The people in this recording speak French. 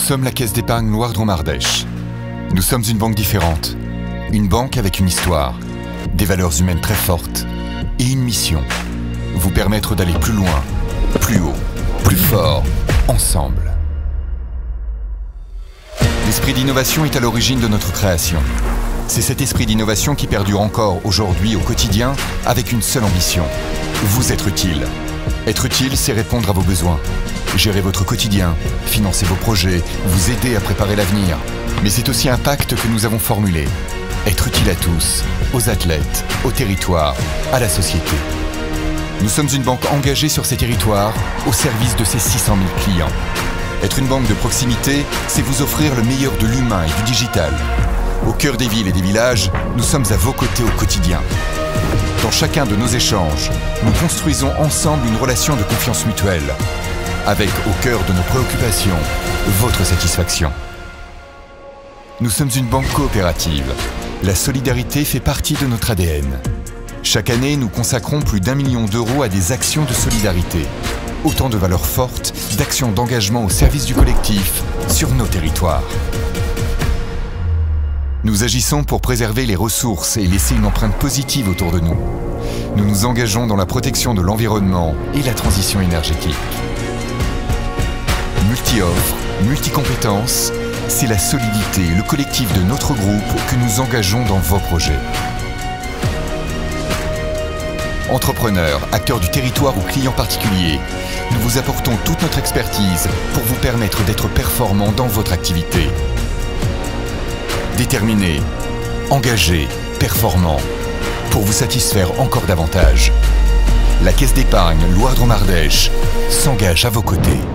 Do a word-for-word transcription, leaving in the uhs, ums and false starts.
sommes la Caisse d'épargne Loire-Drôme-Ardèche. Nous sommes une banque différente. Une banque avec une histoire, des valeurs humaines très fortes et une mission. Vous permettre d'aller plus loin, plus haut, plus fort, ensemble. L'esprit d'innovation est à l'origine de notre création. C'est cet esprit d'innovation qui perdure encore aujourd'hui au quotidien avec une seule ambition, vous être utile. Être utile, c'est répondre à vos besoins, gérer votre quotidien, financer vos projets, vous aider à préparer l'avenir. Mais c'est aussi un pacte que nous avons formulé. Être utile à tous, aux athlètes, au territoire, à la société. Nous sommes une banque engagée sur ces territoires, au service de ses six cent mille clients. Être une banque de proximité, c'est vous offrir le meilleur de l'humain et du digital. Au cœur des villes et des villages, nous sommes à vos côtés au quotidien. Dans chacun de nos échanges, nous construisons ensemble une relation de confiance mutuelle, avec au cœur de nos préoccupations, votre satisfaction. Nous sommes une banque coopérative. La solidarité fait partie de notre A D N. Chaque année, nous consacrons plus d'un million d'euros à des actions de solidarité. Autant de valeurs fortes, d'actions d'engagement au service du collectif sur nos territoires. Nous agissons pour préserver les ressources et laisser une empreinte positive autour de nous. Nous nous engageons dans la protection de l'environnement et la transition énergétique. Multi-offres, multi-compétences, c'est la solidité et le collectif de notre groupe que nous engageons dans vos projets. Entrepreneurs, acteurs du territoire ou clients particuliers, nous vous apportons toute notre expertise pour vous permettre d'être performants dans votre activité. Déterminés, engagés, performants, pour vous satisfaire encore davantage. La Caisse d'épargne Loire-Drôme-Ardèche s'engage à vos côtés.